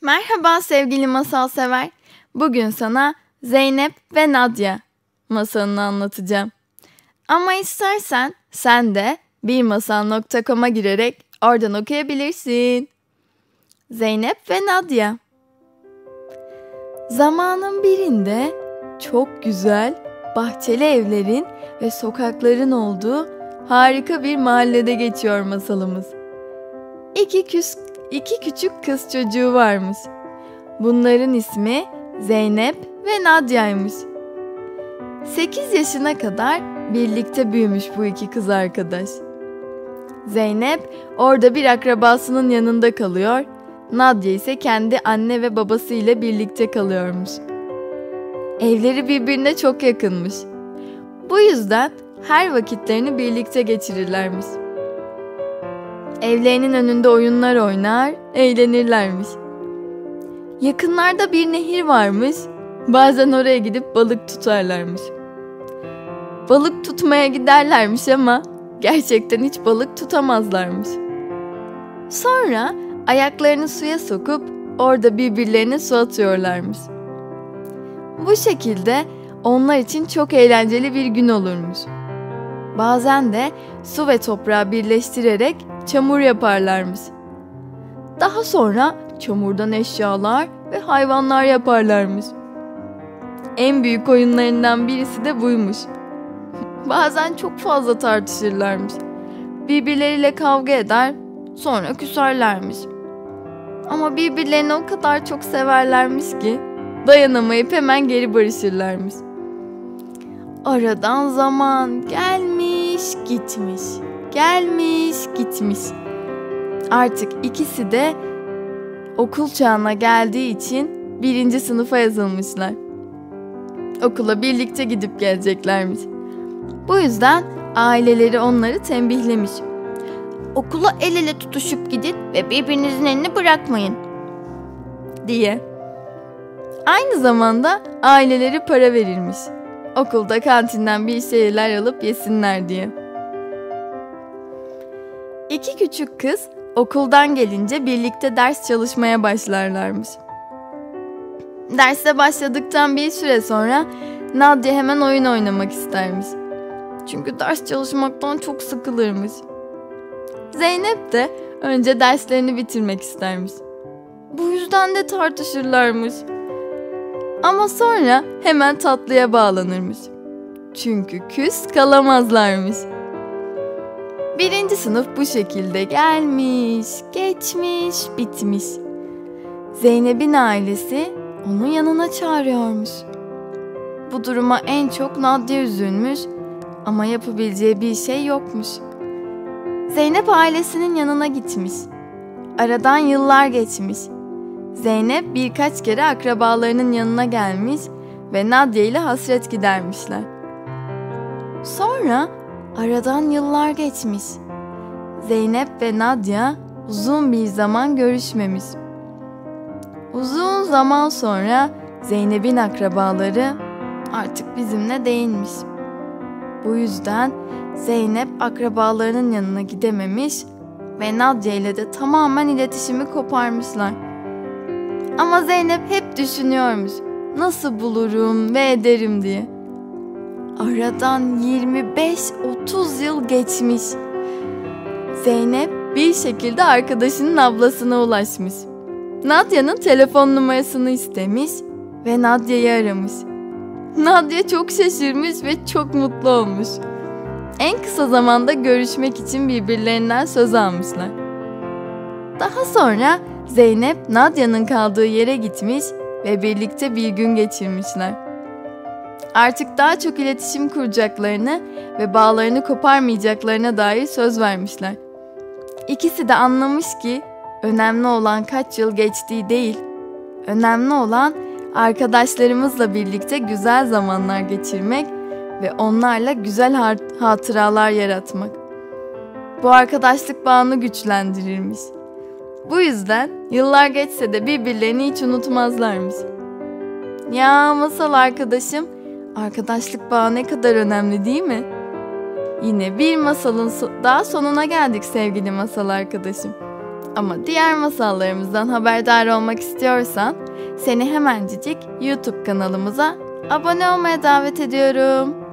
Merhaba sevgili masal sever. Bugün sana Zeynep ve Nadia masalını anlatacağım. Ama istersen sen de birmasal.com'a girerek oradan okuyabilirsin. Zeynep ve Nadia. Zamanın birinde çok güzel, bahçeli evlerin ve sokakların olduğu harika bir mahallede geçiyor masalımız. İki küçük kız çocuğu varmış. Bunların ismi Zeynep ve Nadia'ymış. 8 yaşına kadar birlikte büyümüş bu iki kız arkadaş. Zeynep orada bir akrabasının yanında kalıyor, Nadia ise kendi anne ve babasıyla birlikte kalıyormuş. Evleri birbirine çok yakınmış. Bu yüzden her vakitlerini birlikte geçirirlermiş. Evlerinin önünde oyunlar oynar, eğlenirlermiş. Yakınlarda bir nehir varmış, bazen oraya gidip balık tutarlarmış. Balık tutmaya giderlermiş ama gerçekten hiç balık tutamazlarmış. Sonra ayaklarını suya sokup orada birbirlerine su atıyorlarmış. Bu şekilde onlar için çok eğlenceli bir gün olurmuş. Bazen de su ve toprağı birleştirerek çamur yaparlarmış. Daha sonra çamurdan eşyalar ve hayvanlar yaparlarmış. En büyük oyunlarından birisi de buymuş. Bazen çok fazla tartışırlarmış. Birbirleriyle kavga eder, sonra küserlermiş. Ama birbirlerini o kadar çok severlermiş ki dayanamayıp hemen geri barışırlarmış. Aradan zaman gelmiş gitmiş, gelmiş gitmiş. Artık ikisi de okul çağına geldiği için 1. sınıfa yazılmışlar. Okula birlikte gidip geleceklermiş. Bu yüzden aileleri onları tembihlemiş. Okula el ele tutuşup gidin ve birbirinizin elini bırakmayın diye. Aynı zamanda aileleri para verirmiş. Okulda kantinden bir şeyler alıp yesinler diye. İki küçük kız okuldan gelince birlikte ders çalışmaya başlarlarmış. Derse başladıktan bir süre sonra Nadia hemen oyun oynamak istermiş. Çünkü ders çalışmaktan çok sıkılırmış. Zeynep de önce derslerini bitirmek istermiş. Bu yüzden de tartışırlarmış. Ama sonra hemen tatlıya bağlanırmış. Çünkü küs kalamazlarmış. 1. sınıf bu şekilde gelmiş, geçmiş, bitmiş. Zeynep'in ailesi onu yanına çağırıyormuş. Bu duruma en çok Nadia üzülmüş ama yapabileceği bir şey yokmuş. Zeynep ailesinin yanına gitmiş. Aradan yıllar geçmiş. Zeynep birkaç kere akrabalarının yanına gelmiş ve Nadia ile hasret gidermişler. Sonra aradan yıllar geçmiş. Zeynep ve Nadia uzun bir zaman görüşmemiş. Uzun zaman sonra Zeynep'in akrabaları artık bizimle değilmiş. Bu yüzden Zeynep akrabalarının yanına gidememiş ve Nadia ile de tamamen iletişimi koparmışlar. Ama Zeynep hep düşünüyormuş, nasıl bulurum ve ederim diye. Aradan 25-30 yıl geçmiş. Zeynep bir şekilde arkadaşının ablasına ulaşmış. Nadia'nın telefon numarasını istemiş ve Nadia'yı aramış. Nadia çok şaşırmış ve çok mutlu olmuş. En kısa zamanda görüşmek için birbirlerinden söz almışlar. Daha sonra Zeynep Nadia'nın kaldığı yere gitmiş ve birlikte bir gün geçirmişler. Artık daha çok iletişim kuracaklarını ve bağlarını koparmayacaklarına dair söz vermişler. İkisi de anlamış ki önemli olan kaç yıl geçtiği değil, önemli olan arkadaşlarımızla birlikte güzel zamanlar geçirmek ve onlarla güzel hatıralar yaratmak. Bu arkadaşlık bağını güçlendirirmiş. Bu yüzden yıllar geçse de birbirlerini hiç unutmazlarmış. Ya masal arkadaşım, arkadaşlık bağı ne kadar önemli değil mi? Yine bir masalın daha sonuna geldik sevgili masal arkadaşım. Ama diğer masallarımızdan haberdar olmak istiyorsan seni hemencik YouTube kanalımıza abone olmaya davet ediyorum.